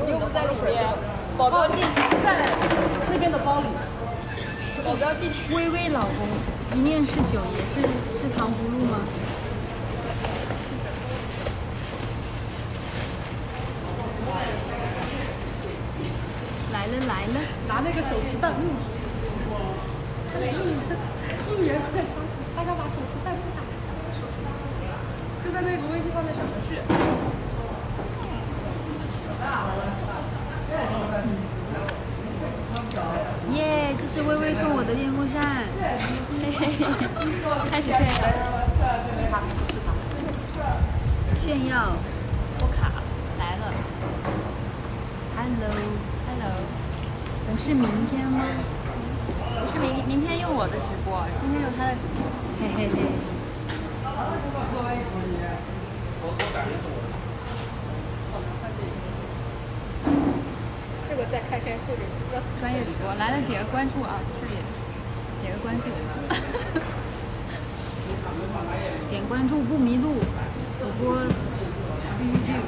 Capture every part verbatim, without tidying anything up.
又不在里面，保镖进在那边的包里。 保镖进去。 微微老公，一念是九爷，是是糖葫芦吗？来了来了， 拿那个手持弹幕。应援应援快消息，大家把手持弹幕打开。就在那个微信上面小程序。 耶！这是微微送我的电风扇，嘿嘿嘿，开始炫耀。 是他，不是他。 炫耀， 我卡来了 ，Hello ，Hello， 不是明天吗？ 不是明明天用我的直播，今天用他的直播， 嘿嘿嘿。 这个再开开这个专业直播，来了点个关注啊，这里点个关注， 点关注不迷路，主播绿绿绿，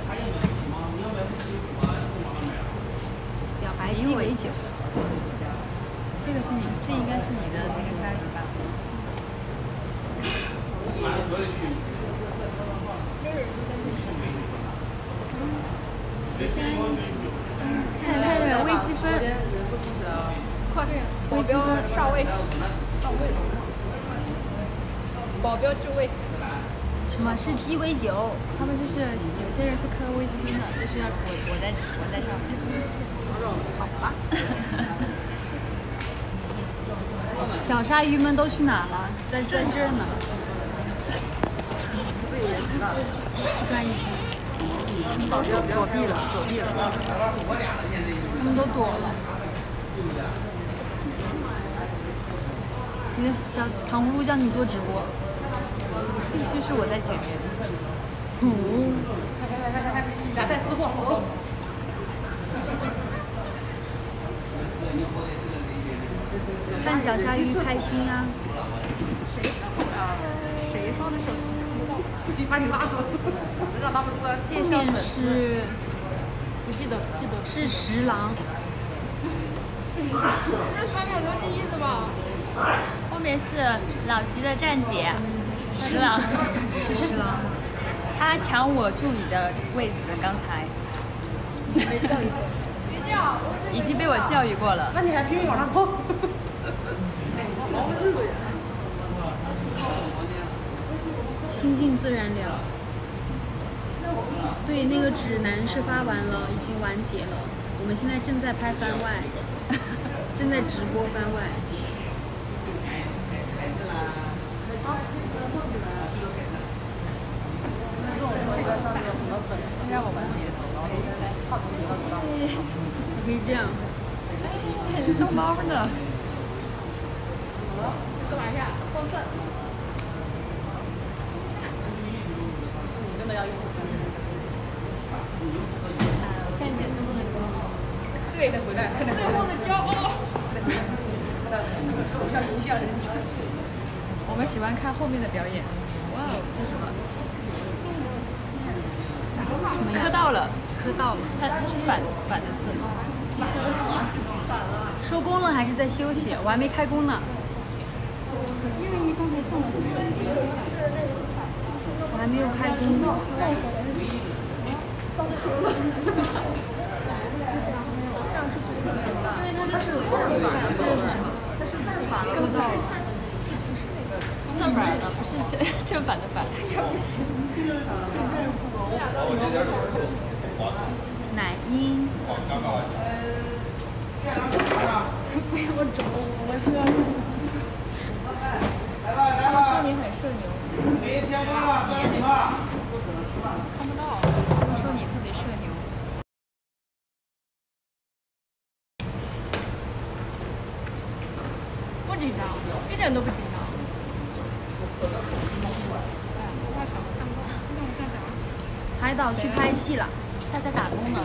表白鸡尾酒。 这个是你，这应该是你的那个鲨鱼吧？看看这个微积分，快点，保镖上位，上位，保镖就位。 什么是鸡尾酒？ 他们就是有些人是磕微积分的，就是要我我在我在上面。好吧。 小鲨鱼们都去哪了？在在这儿呢。转一圈。 躲躲避了，躲避了。 他们都躲了。你小糖葫芦叫你做直播， 必须是我在前面。 哦。 俩带私货，走。 看小鲨鱼开心啊！ 谁啊？谁说的手机看不到？不行，把你拉走，让他们自然介绍是， 不记得，记得是十郎。 是三秒六十一的吧？后面是老席的站姐，十郎， 是十郎。 他抢我助理的位子，刚才。 被教育过。 已经被我教育过了。 那你还拼命往上凑？ 心静自然凉。对，那个指南是发完了，已经完结了。我们现在正在拍番外，正在直播番外。 让我玩别的。 可以这样。 还是逗猫呢。 干嘛呀？光算。真的要用。 站姐最后的骄傲。 对的，回来。 最后的骄傲。 要影响人家。 我们喜欢看后面的表演。哇哦，这是什么？ 什么呀？ 磕到了， 磕到了。 它它是反反的字。 收工了还是在休息？我还没开工呢。 因为你刚才做了。 我还没有开工呢。 它是反，这是什么？反磕到了。正反的，不是正正反的反。 奶音。 不要走，我这。 他们说你很社牛。看不到，他们说你特别社牛。 不紧张，一点都不紧张。 海岛去拍戏了， 他在打工呢。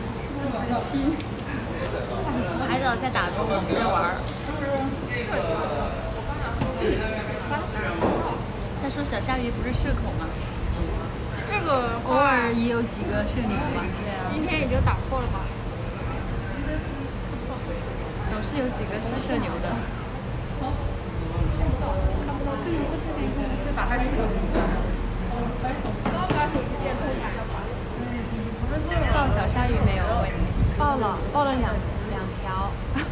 海岛在打工，我们在玩。他说小鲨鱼不是社恐吗？ 这个个偶尔也有几个社牛吧。对啊， 今天也就打破了吧。 总是有几个是社牛的。 看不到最牛的这边就打开这个。 抱小鲨鱼没有问题， 报了，报了两两条，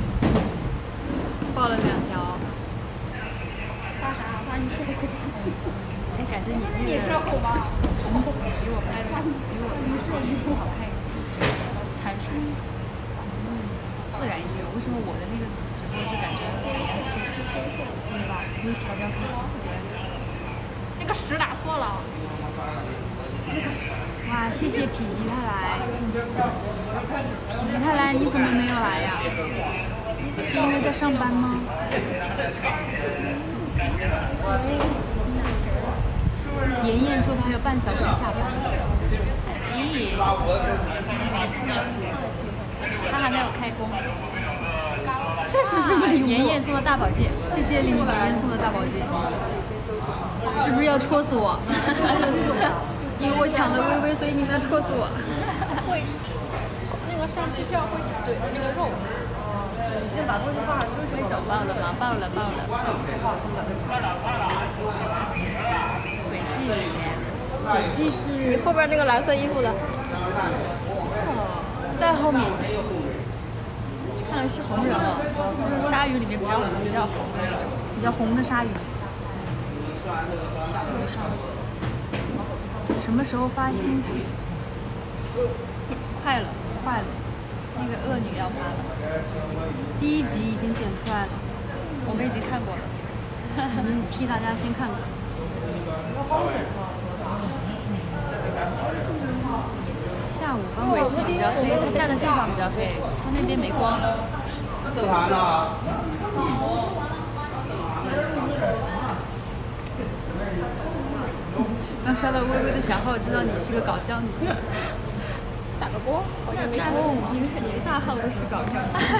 报了两条。 发啥？发你是个口巴。 哎，感觉你这个也是口巴。 比我拍的比我拍的好看一些，参水，嗯，自然一些。为什么我的那个直播就感觉很重，对吧？可以调调看。 那个屎打错了。 哇，谢谢否极泰来。否极泰来，你怎么没有来呀？是因为在上班吗？妍妍说她还有半小时下班。 咦，他还没有开工。 这是什么礼物？ 妍妍送的大宝剑， 谢谢李妍妍送的大宝剑。是不是要戳死我？因为我抢了微微，所以你们要戳死我。 会，那个上期票会怼那个肉。你先把东西放上去。 可以走爆了吗？爆了爆了。轨迹是谁？ 轨迹是你后边那个蓝色衣服的。 哦，在后面。 看来是红人了，就是鲨鱼里面比较比较红的那种， 比较红的鲨鱼。 小路上。 什么时候发新剧？快了，快了。 那个恶女要发了， 第一集已经剪出来了， 我们已经看过了， 已经替大家先看过。下午刚轨迹比较黑，他站的地方比较黑，他那边没光。 刚刷到微微的小号，知道你是个搞笑女。 打个波，好像没哦，谢谢。 大号都是搞笑。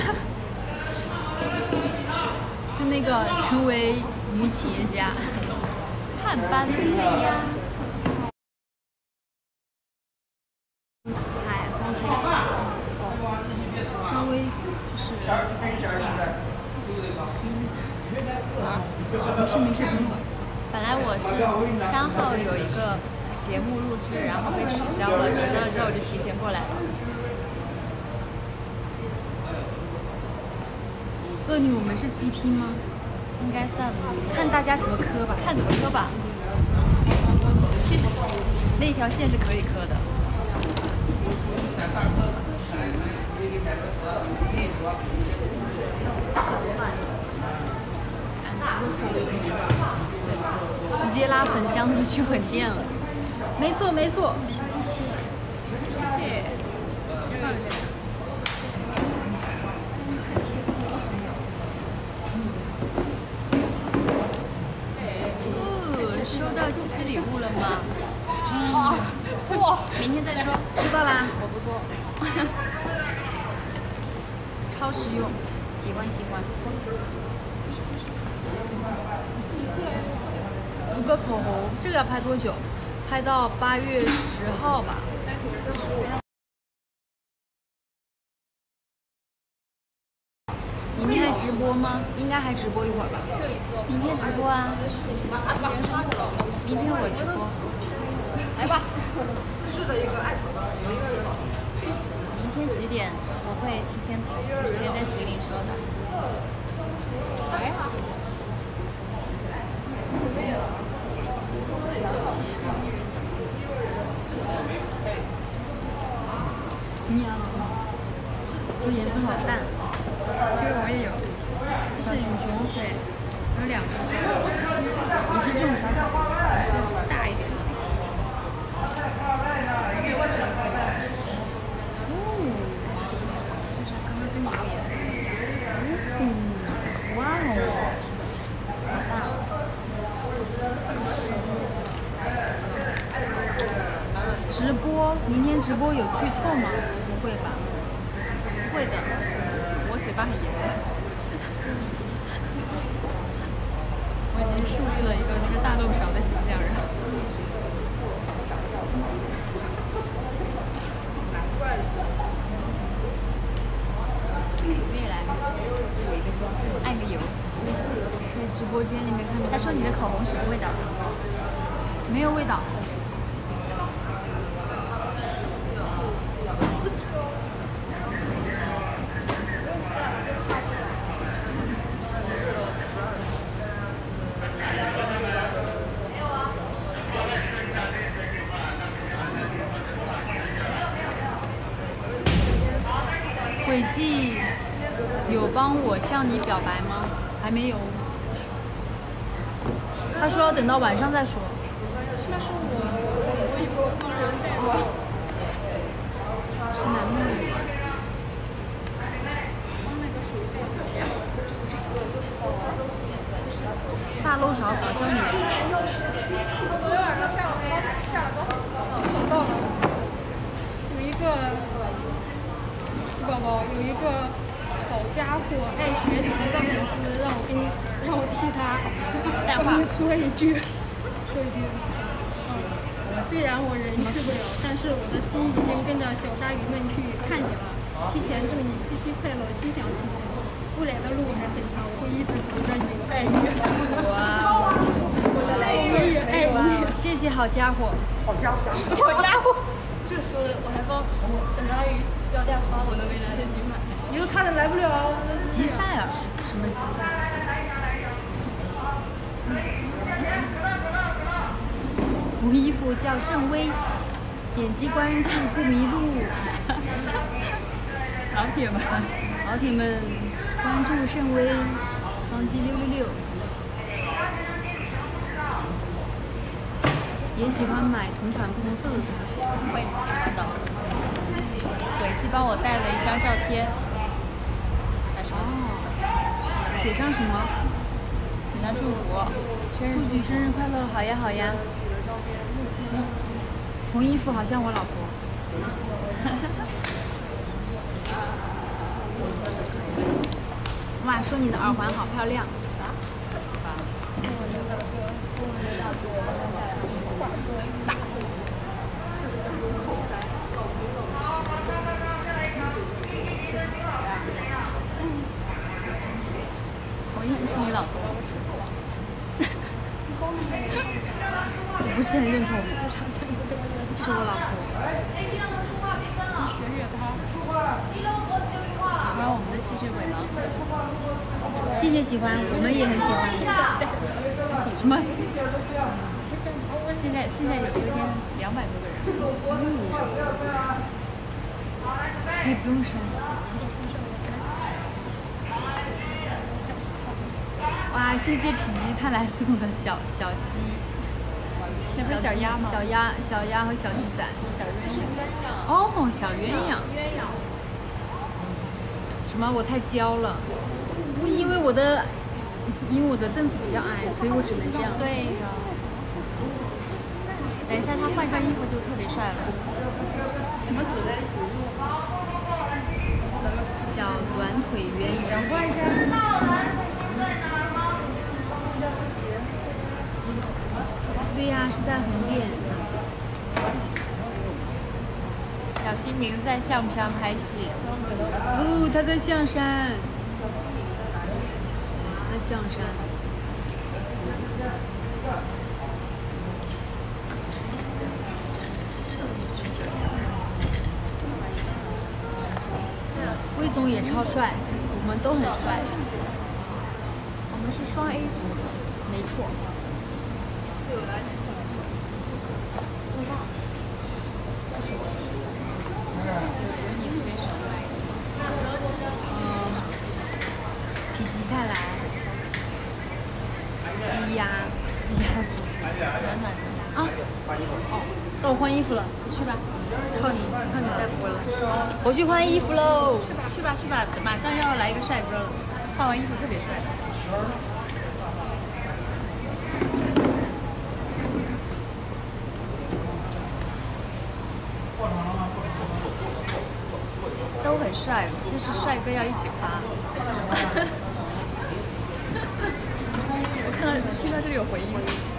就那个成为女企业家， 探班配呀。 嗨，刚开始，稍微就是没事没事不用。 本来我是三号有一个节目录制，然后被取消了，取消了之后我就提前过来了。 恶女，我们是 C P 吗？ 应该算吧， 看大家怎么磕吧， 看怎么磕吧。其实那条线是可以磕的。 直接拉粉箱子去粉店了。没错没错，谢谢谢谢。放这个。哦，收到七夕礼物了吗？ 啊，做， 明天再说。 收到啦， 我不做。 超实用，喜欢喜欢。五个口红，这个要拍多久？拍到八月十号吧。明天还直播吗？应该还直播一会儿吧。 明天直播啊！明天我直播。 来吧。自制的一个艾草的，有一个人。 明天几点？我会提前提前在群里说的。 来。 你要这颜色好淡。 这个我也有。 小熊熊， 对，有两只这个。 你是这种小小的， 我是大一点的。就是刚刚跟你的颜色不一样。 嗯，哇哦， 好大哦。 直播，明天直播有剧透吗？不会吧？ 会的，我嘴巴很严。我已经树立了一个这个大漏勺的形象，然后。 直播间里面看到。 他说你的口红什么味道？ 没有味道。轨迹有帮我向你表白吗？还没有。他说要等到晚上再说。 那是我微博私人对话。 是男的女的？大漏勺搞笑女。 昨天晚上下了高下了高考，找到了，有一个宝宝有一个好家伙爱学习的名字，让我跟让我替他淡化说一句，说一句，嗯，虽然我人去不了，但是我的心已经跟着小鲨鱼们去看你了。提前祝你七夕快乐，心想事成。未来的路还很长，我会一直陪着你，爱你。 哇！ 我的爱你，爱你。 谢谢好家伙。 好家伙，好家伙。就是说的，我还帮小鲨鱼标价发我都没来得及买，你都差点来不了。 吉赛尔？什么吉赛尔？我衣服叫盛威，点击关注不迷路。 老铁们， 老铁们，关注盛威，双击六六六。也喜欢买同款不同色的东西， 我也喜欢的。轨迹帮我带了一张照片，他说哦，写上什么？ 写上祝福，生日祝你生日快乐，好呀好呀。红衣服好像我老婆。哇，说你的耳环好漂亮。 红衣服是你老公？ 我不是很认同，是我老婆。 喜欢我们的吸血鬼吗？ 谢谢喜欢，我们也很喜欢。 什么？现在现在有一天两百多个人。 可以不用删，谢谢。哇，谢谢否极泰来送的小小鸡。 那不是小鸭吗？ 小鸭、小鸭和小鸡仔。 小鸳鸯。 哦，小鸳鸯。 鸳鸯。 什么？我太娇了。我因为我的，因为我的凳子比较矮，所以我只能这样。 对呀。等一下，他换上衣服就特别帅了。 你们走在一起。 小短腿鸳鸯。 换下。 对呀、啊，是在横店。 小心灵在象山拍戏。 哦，他在象山。在象山。魏总也超帅，我们都很帅。 我们是双 A 组， 没错。 你特别熟来。 嗯，否极泰来，鸡鸭，鸡鸭组， 暖暖的。 啊，哦，到我换衣服了，去吧，靠你，靠你带播了，我去换衣服喽。 去吧去吧，马上要来一个帅哥了，换完衣服特别帅。都很帅，就是帅哥要一起夸。我看到听到这里有回音。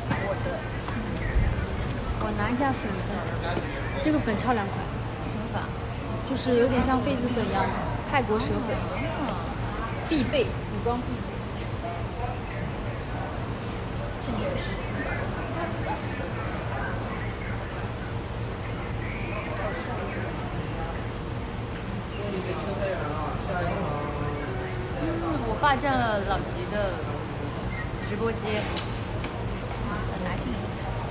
我拿一下粉粉，这个粉超凉快。 这什么粉？ 就是有点像痱子粉一样，泰国蛇粉， 啊， 必备，古装必备。 嗯，我霸占了老吉的直播间，拿进来，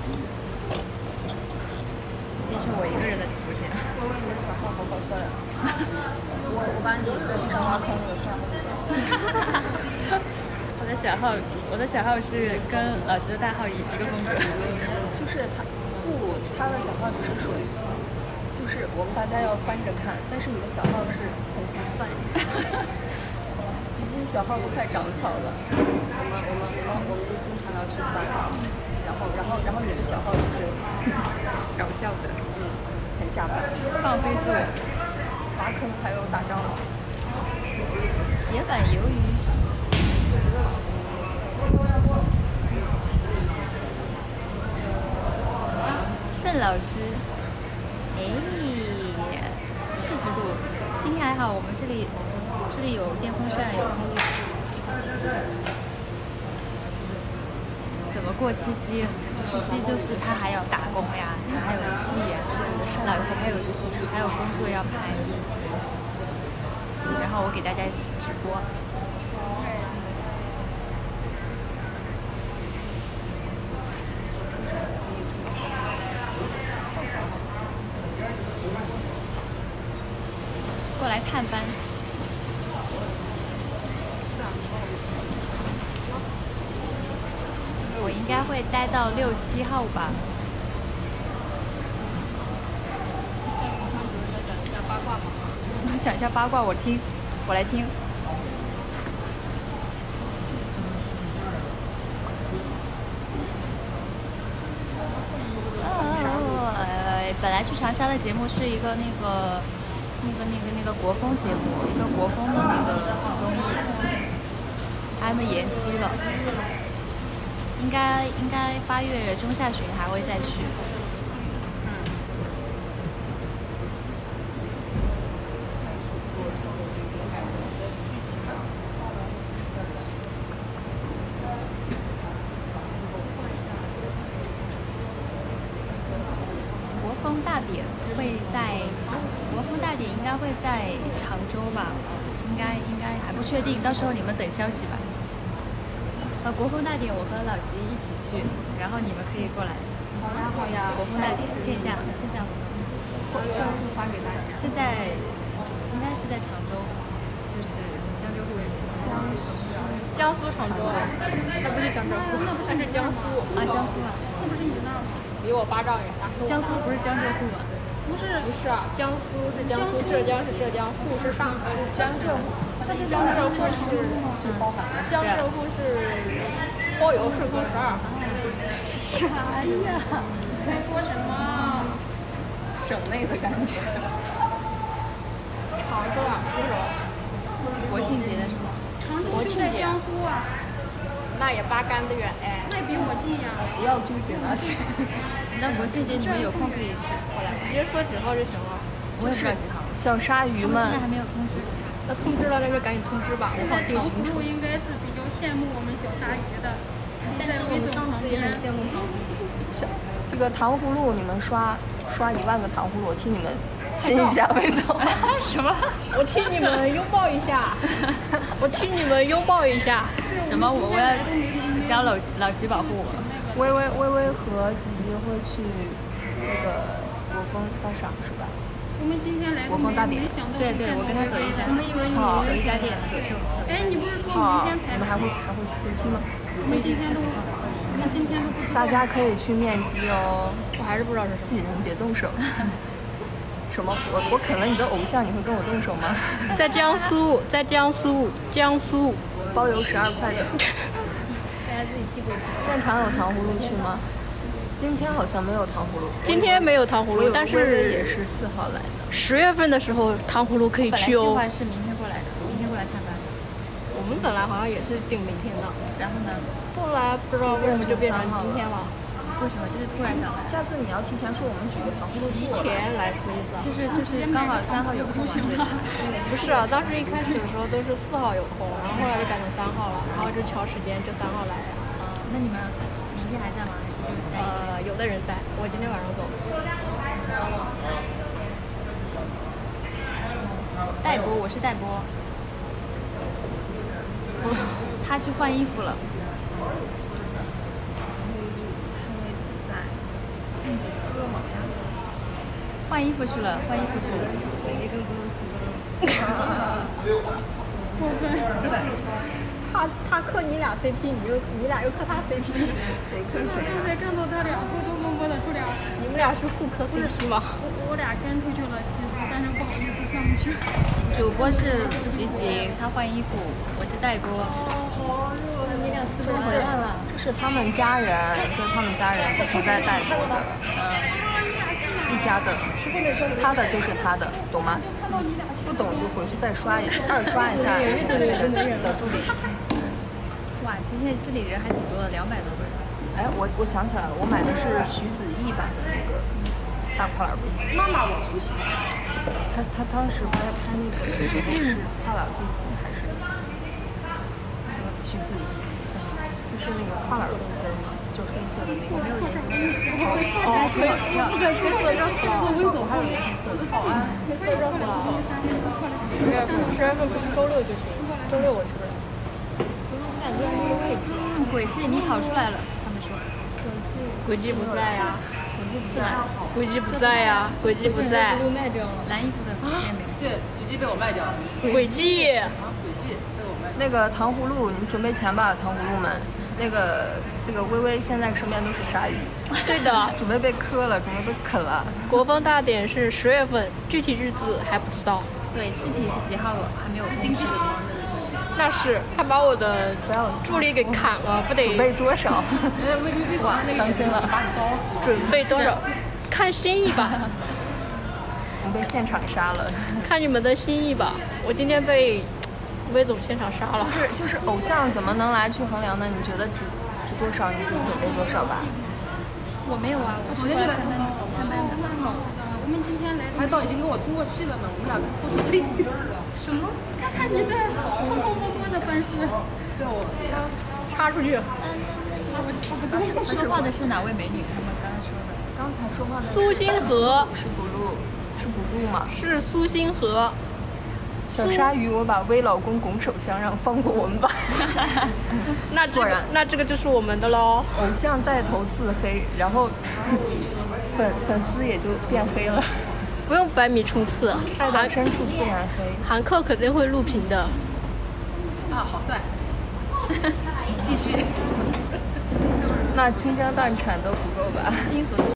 变成我一个人的直播间。 微微，你的小号好搞笑呀！我我把你在地上挖坑给看了。 我的小号，我的小号是跟老吉的大号一一个风格。 就是他不，他的小号只是属于，就是我们大家要翻着看，但是你的小号是很下饭。基金小号都快长草了，我们我们我们我们就经常要去翻，然后然后然后你的小号就是搞笑的， 嗯，很下饭， 放飞自我， 挖坑还有打蟑螂。 铁板鱿鱼。盛老师，哎，四十度，今天还好，我们这里这里有电风扇，有空调。怎么过七夕？七夕就是他还要打工呀，他还有戏呀，老子还有还有工作要拍，然后我给大家直播。过来探班，我应该会待到六七号吧。讲一下八卦，我听，我来听。呃，本来去长沙的节目是一个那个。那个、那个、那个国风节目，一个国风的那个综艺，他们延期了，应该应该八月中下旬还会再去。嗯。国风大典会在。国风大典应该会在常州吧，应该应该还不确定，到时候你们等消息吧。呃，国风大典我和老吉一起去，然后你们可以过来。 好呀好呀。 国风大典线下线下活动， 会会发给大家。 是在应该是在常州，就是江浙沪这边。 江苏江苏常州，那不是江浙沪，那不是江苏啊，江苏啊， 那不是你那儿吗？ 比我巴掌远大。 江苏不是江浙沪吗？ 不是不是啊，江苏是江苏，浙江是浙江，沪是上海。 江浙沪， 但是江浙沪是就包含了。 江浙沪是包邮顺风十二。 啥呀？ 在说什么？ 省内的感觉。 常州啊，不是。 国庆节的时候。 常州就在江苏啊。 那也八竿子远哎。 那比我近呀。 不要纠结那些。 那国庆节你们有空可以过来玩， 直接说几号就行了。 我也不知道几号。 小鲨鱼们现在还没有通知。 那通知了，那就赶紧通知吧，我好定行程。 应该是比较羡慕我们小鲨鱼的， 但是我们上次也很羡慕糖葫芦。 小这个糖葫芦，你们刷刷一万个糖葫芦，我替你们亲一下魏总。 什么？ 我替你们拥抱一下。我替你们拥抱一下。 什么？我我要找老老吉保护我。 微微微微和吉吉会去那个国风大赏是吧？ 我们今天来国风大典。 对对，我跟他走一家， 我们以为你走一家店走秀。 哎，你不是说明天才？ 你们还会还会 C P 吗？ 我们今天都，我们今天都不知道。 大家可以去面基哦。 我还是不知道是什么。 自己人别动手。什么？我我啃了你的偶像，你会跟我动手吗？ 在江苏，在江苏，江苏包邮十二块的。 大家自己记住。 现场有糖葫芦去吗？今天好像没有糖葫芦。 今天没有糖葫芦，但是也是四号来的。 十月份的时候糖葫芦可以去哦。 本来计划是明天过来的，明天过来探班。 我们本来好像也是定明天的， 然后呢？ 后来不知道为什么就变成今天了。 为什么？就是突然想来。 下次你要提前说，我们举个糖葫芦。 提前来什么意思啊？ 就是就是刚好三号有空吗？ 不是啊，当时一开始的时候都是四号有空，然后后来就改成三号了，然后就调时间就三号来呀。 那你们明天还在吗？还是就是待一天？ 呃，有的人在，我今天晚上走。 戴博，我是戴博。他去换衣服了。换衣服去了，换衣服去了。 过分。 他他磕你俩 C P， 你又你俩又磕他 C P， 谁跟谁刚才看到他俩偷偷摸摸的出俩， 你们俩是互磕 C P 吗？ 我我俩跟出去了，其实但是不好意思上不去。 主播是吉吉，他换衣服，我是戴波。 好热，你俩私奔回来了？这是他们家人，这是他们家人，不存在代播的，嗯，一家的，他的就是他的，懂吗？不懂就回去再刷一二刷一下小助理。 哇，今天这里人还挺多的，两百多个人。 哎，我我想起来了，我买的是徐子毅版的那个大跨栏背心。妈妈，我出席。他他当时拍拍那个的时候是跨栏背心还是徐子毅？就是那个跨栏背心嘛，就黑色的那个。我没有研究。哦，可以，不可以，不可以热死了。我还以为黑色的。保安。 可以热死了。十月份，十月份不是周六就行，周六我去不了。我感觉还是可以。 嗯，轨迹你跑出来了，他们说。 轨迹不在呀。 轨迹不在。 轨迹不在呀，轨迹不在。 卖掉了。 蓝衣服的妹妹。 对，轨迹被我卖掉了。 轨迹。 啊，轨迹被我卖掉了。 那个糖葫芦，你准备钱吧，糖葫芦们。那个这个微微现在身边都是鲨鱼。 对的。 准备被磕了，准备被啃了。 国风大典是十月份，具体日子还不知道。 对，具体是几号我还没有公示。 那是，他把我的助理给砍了，不得准备多少？哇，当心了！ 准备多少？看心意吧。 我们被现场杀了。 看你们的心意吧。我今天被魏总现场杀了。 就是就是偶像怎么能来去衡量呢？你觉得值值多少你就准备多少吧。 我没有啊，我是过来看班的。看班的。 我们今天来。 安导已经跟我通过气了呢，我们俩都是飞鱼了。 什么？看看你这偷偷摸摸的方式。 对，我插出去。 我差不多。 说话的是哪位美女？他们刚才说的。 刚才说话的苏星河。 是不露，是不露吗？ 是苏星河。 小鲨鱼，我把微老公拱手相让，放过我们吧。 那果然，那这个就是我们的喽。 偶像带头自黑，然后粉粉丝也就变黑了。 不用百米冲刺， 爱到深处自然黑。 韩克肯定会录屏的。 啊，好帅！继续。 那倾家荡产都不够吧？ 星河。